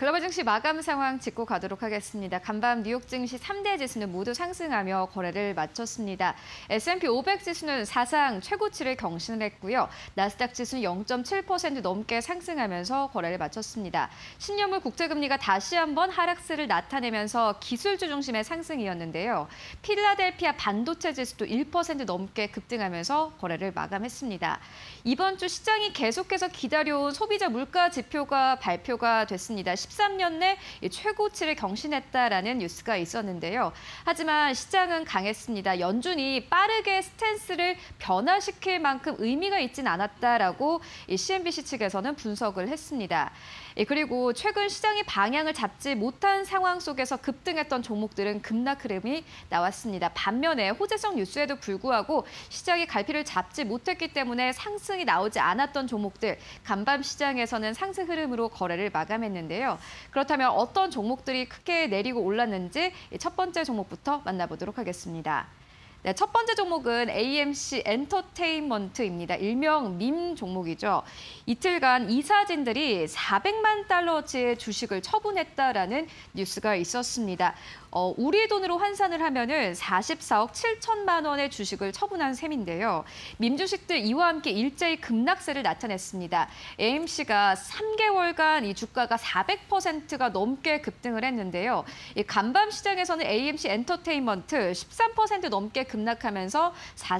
글로벌 증시 마감 상황 짚고 가도록 하겠습니다. 간밤 뉴욕 증시 3대 지수는 모두 상승하며 거래를 마쳤습니다. S&P 500 지수는 사상 최고치를 경신했고요. 나스닥 지수는 0.7% 넘게 상승하면서 거래를 마쳤습니다. 10년물 국채금리가 다시 한번 하락세를 나타내면서 기술주 중심의 상승이었는데요. 필라델피아 반도체 지수도 1% 넘게 급등하면서 거래를 마감했습니다. 이번 주 시장이 계속해서 기다려온 소비자 물가 지표가 발표가 됐습니다. 13년 내 최고치를 경신했다라는 뉴스가 있었는데요. 하지만 시장은 강했습니다. 연준이 빠르게 스탠스를 변화시킬 만큼 의미가 있진 않았다라고 CNBC 측에서는 분석을 했습니다. 그리고 최근 시장이 방향을 잡지 못한 상황 속에서 급등했던 종목들은 급락 흐름이 나왔습니다. 반면에 호재성 뉴스에도 불구하고 시장이 갈피를 잡지 못했기 때문에 상승이 나오지 않았던 종목들, 간밤 시장에서는 상승 흐름으로 거래를 마감했는데요. 그렇다면 어떤 종목들이 크게 내리고 올랐는지 첫 번째 종목부터 만나보도록 하겠습니다. 네, 첫 번째 종목은 AMC 엔터테인먼트입니다. 일명 밈 종목이죠. 이틀간 이사진들이 400만 달러치의 주식을 처분했다라는 뉴스가 있었습니다. 우리 돈으로 환산을 하면은 44억 7천만 원의 주식을 처분한 셈인데요. 밈 주식들 이와 함께 일제히 급락세를 나타냈습니다. AMC가 3개월간 이 주가가 400%가 넘게 급등을 했는데요. 이 간밤 시장에서는 AMC 엔터테인먼트 13% 넘게 급락하면서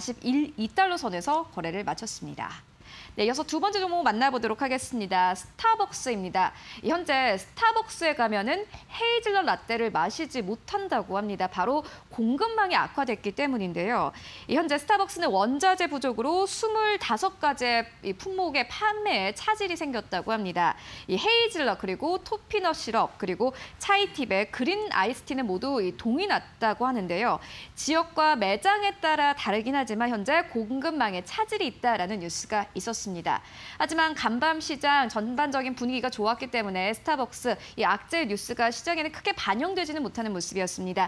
41달러 선에서 거래를 마쳤습니다. 네, 이어서 두 번째 종목 만나보도록 하겠습니다. 스타벅스입니다. 현재 스타벅스에 가면은 헤이즐넛 라떼를 마시지 못한다고 합니다. 바로 공급망이 악화됐기 때문인데요. 현재 스타벅스는 원자재 부족으로 25가지의 품목의 판매에 차질이 생겼다고 합니다. 이 헤이즐넛 그리고 토피넛 시럽 그리고 차이팁의 그린 아이스티는 모두 동이 났다고 하는데요. 지역과 매장에 따라 다르긴 하지만 현재 공급망에 차질이 있다라는 뉴스가 있었습니다. 하지만 간밤 시장 전반적인 분위기가 좋았기 때문에 스타벅스 이 악재 뉴스가 시장에는 크게 반영되지는 못하는 모습이었습니다.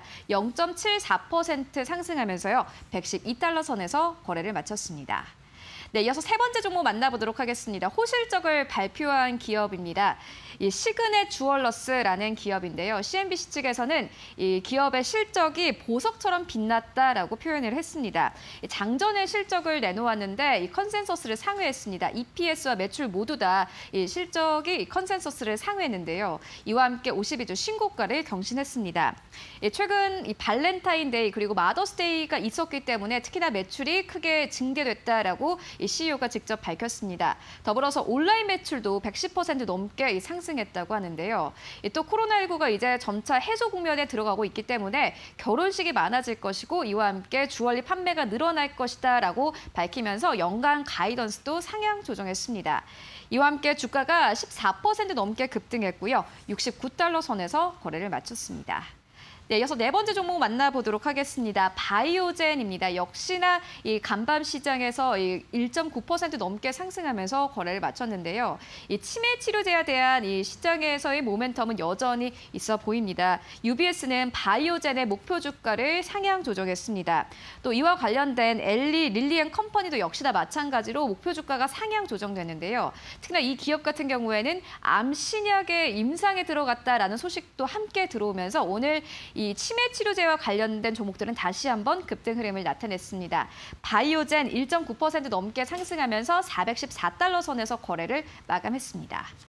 0.74% 상승하면서요. 112달러 선에서 거래를 마쳤습니다. 네, 이어서 세 번째 종목 만나보도록 하겠습니다. 호실적을 발표한 기업입니다. 이 시그넷 주얼러스라는 기업인데요. CNBC 측에서는 이 기업의 실적이 보석처럼 빛났다라고 표현을 했습니다. 장전의 실적을 내놓았는데 이 컨센서스를 상회했습니다. EPS와 매출 모두 다 이 실적이 컨센서스를 상회했는데요. 이와 함께 52주 신고가를 경신했습니다. 최근 이 발렌타인데이 그리고 마더스데이가 있었기 때문에 특히나 매출이 크게 증대됐다라고 이 CEO가 직접 밝혔습니다. 더불어서 온라인 매출도 110% 넘게 상승했다고 하는데요. 또 코로나19가 이제 점차 해소 국면에 들어가고 있기 때문에 결혼식이 많아질 것이고 이와 함께 주얼리 판매가 늘어날 것이다라고 밝히면서 연간 가이던스도 상향 조정했습니다. 이와 함께 주가가 14% 넘게 급등했고요. 69달러 선에서 거래를 마쳤습니다. 네, 이어서 네 번째 종목 만나보도록 하겠습니다. 바이오젠입니다. 역시나 이 간밤 시장에서 1.9% 넘게 상승하면서 거래를 마쳤는데요. 이 치매 치료제에 대한 이 시장에서의 모멘텀은 여전히 있어 보입니다. UBS는 바이오젠의 목표 주가를 상향 조정했습니다. 또 이와 관련된 엘리 릴리앤컴퍼니도 역시나 마찬가지로 목표 주가가 상향 조정됐는데요. 특히나 이 기업 같은 경우에는 암 신약의 임상에 들어갔다라는 소식도 함께 들어오면서 오늘 이 치매 치료제와 관련된 종목들은 다시 한번 급등 흐름을 나타냈습니다. 바이오젠 1.9% 넘게 상승하면서 414달러 선에서 거래를 마감했습니다.